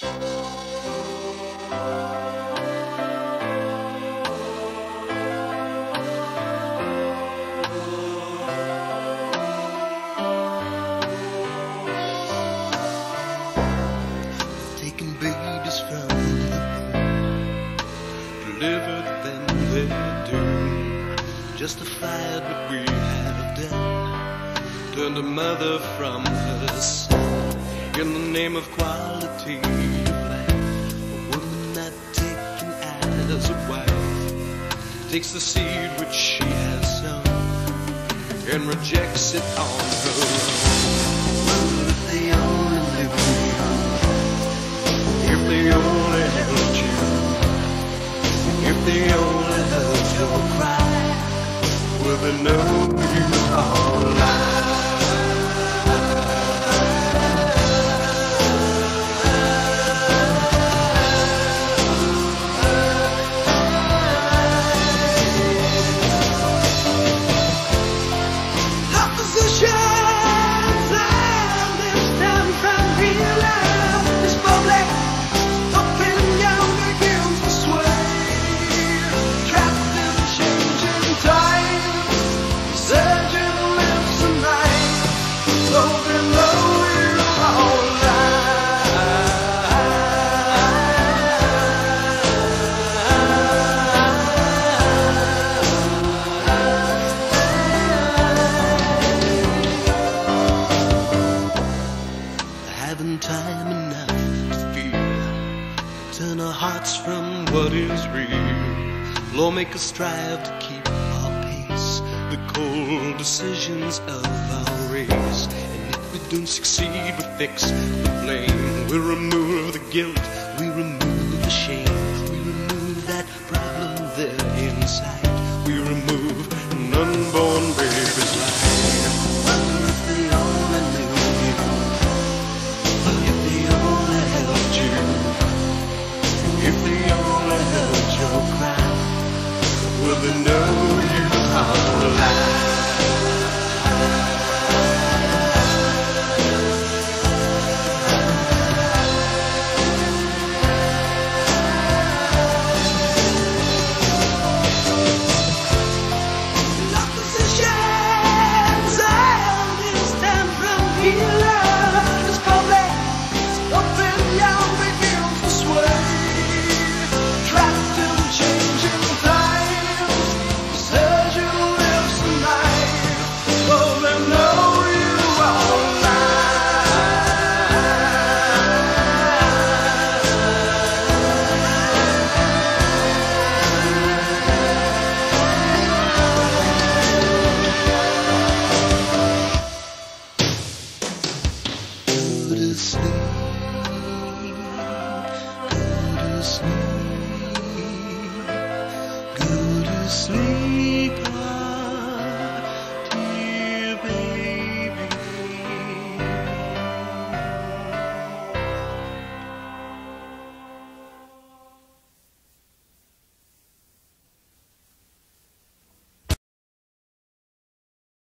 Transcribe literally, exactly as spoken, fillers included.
Taking babies from the womb, delivered them their doom, justified what we have done, turned a mother from her son, in the name of quality of life. A woman not taken as a wife takes the seed which she has sown and rejects it on her own. Well, if they only knew, if they only held you, if they only heard your cry, will they know you are alive? Having time enough to feel, turn our hearts from what is real. Lawmakers strive to keep our pace, the cold decisions of our race. And if we don't succeed, we fix the blame. We'll remove the guilt, we remove the shame, we remove that problem there inside. We remove an unborn baby's life. Wonder if they only knew you, if they only held you, if they only heard your cry, will they know you are alive? Sleep, go to sleep.